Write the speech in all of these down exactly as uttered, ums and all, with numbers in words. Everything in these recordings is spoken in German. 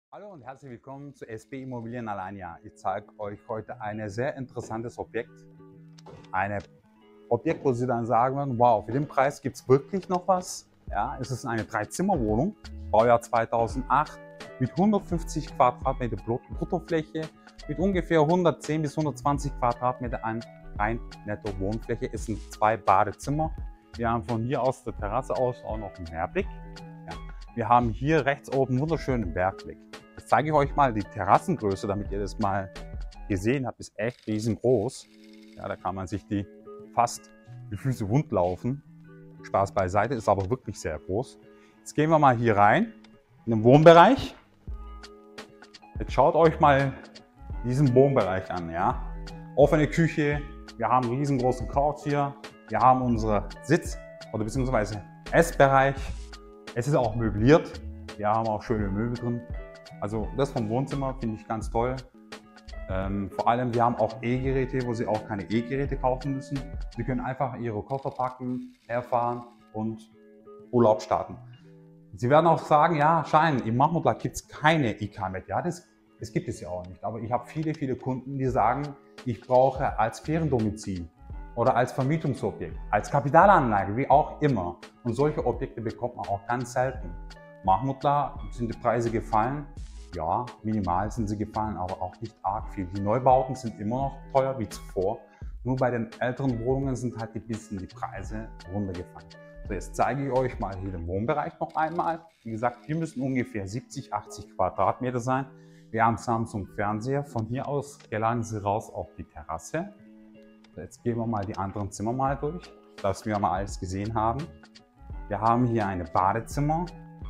Hallo und herzlich willkommen zu S B Immobilien Alanya. Ich zeige euch heute ein sehr interessantes Objekt. Ein Objekt, wo Sie dann sagen werden, wow, für den Preis gibt es wirklich noch was. Ja, es ist eine Dreizimmerwohnung, Baujahr zweitausendacht, mit hundertfünfzig Quadratmeter Bruttofläche, mit ungefähr hundertzehn bis hundertzwanzig Quadratmeter an rein netto Wohnfläche. Es sind zwei Badezimmer. Wir haben von hier aus der Terrasse aus auch noch einen Meerblick. Ja. Wir haben hier rechts oben einen wunderschönen Bergblick. Jetzt zeige ich euch mal die Terrassengröße, damit ihr das mal gesehen habt. Ist echt riesengroß. Ja, da kann man sich die fast die Füße wund laufen. Spaß beiseite, ist aber wirklich sehr groß. Jetzt gehen wir mal hier rein in den Wohnbereich. Jetzt schaut euch mal diesen Wohnbereich an. Ja? Offene Küche, wir haben einen riesengroßen Couch hier, wir haben unseren Sitz- oder beziehungsweise Essbereich. Es ist auch möbliert, wir haben auch schöne Möbel drin. Also das vom Wohnzimmer finde ich ganz toll. Ähm, vor allem, wir haben auch E-Geräte, wo Sie auch keine E-Geräte kaufen müssen. Sie können einfach Ihre Koffer packen, herfahren und Urlaub starten. Sie werden auch sagen, ja, Schein, im Mahmutlar gibt es keine I K mit. Ja, das, das gibt es ja auch nicht. Aber ich habe viele, viele Kunden, die sagen, ich brauche als Feriendomizil oder als Vermietungsobjekt, als Kapitalanlage, wie auch immer. Und solche Objekte bekommt man auch ganz selten. Mahmutlar sind die Preise gefallen. Ja, minimal sind sie gefallen, aber auch nicht arg viel. Die Neubauten sind immer noch teuer wie zuvor. Nur bei den älteren Wohnungen sind halt ein bisschen die Preise runtergefallen. So, jetzt zeige ich euch mal hier den Wohnbereich noch einmal. Wie gesagt, hier müssen ungefähr siebzig, achtzig Quadratmeter sein. Wir haben Samsung Fernseher. Von hier aus gelangen Sie raus auf die Terrasse. So, jetzt gehen wir mal die anderen Zimmer mal durch, dass wir mal alles gesehen haben. Wir haben hier ein Badezimmer.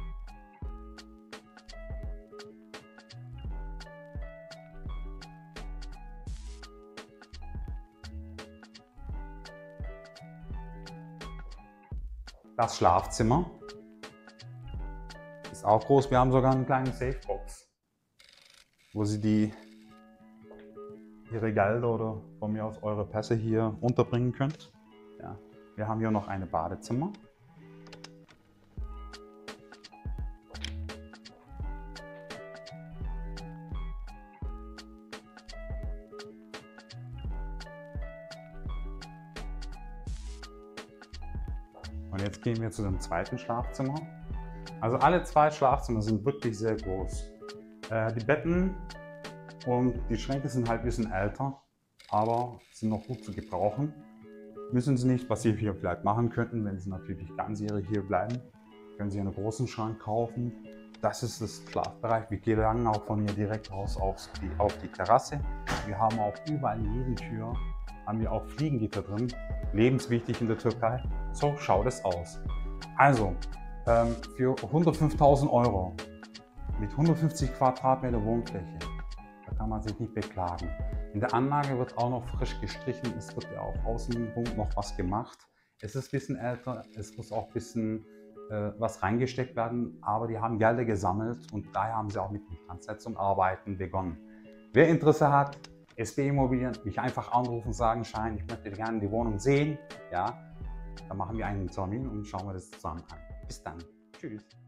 Das Schlafzimmer ist auch groß. Wir haben sogar einen kleinen Safebox, wo Sie die, Ihre Gelder oder von mir aus eure Pässe hier unterbringen könnt. Ja. Wir haben hier noch ein Badezimmer. Und jetzt gehen wir zu dem zweiten Schlafzimmer. Also alle zwei Schlafzimmer sind wirklich sehr groß. Äh, die Betten und die Schränke sind halt ein bisschen älter, aber sind noch gut zu gebrauchen. Müssen Sie nicht, was Sie hier vielleicht machen könnten, wenn Sie natürlich ganzjährig hier bleiben, können Sie einen großen Schrank kaufen. Das ist das Schlafbereich. Wir gelangen auch von hier direkt raus auf die, auf die Terrasse. Wir haben auch überall in jeder Tür haben wir auch Fliegengitter drin. Lebenswichtig in der Türkei. So schaut es aus. Also ähm, für hundertfünftausend Euro mit hundertfünfzig Quadratmeter Wohnfläche, da kann man sich nicht beklagen. In der Anlage wird auch noch frisch gestrichen. Es wird ja auch außen noch was gemacht. Es ist ein bisschen älter. Es muss auch ein bisschen äh, was reingesteckt werden. Aber die haben Gelder gesammelt und daher haben sie auch mit Instandsetzung arbeiten begonnen. Wer Interesse hat, S B Immobilien, mich einfach anrufen und sagen, Schein, ich möchte gerne die Wohnung sehen. Ja, dann machen wir einen Termin und schauen wir das zusammen an. Bis dann. Tschüss.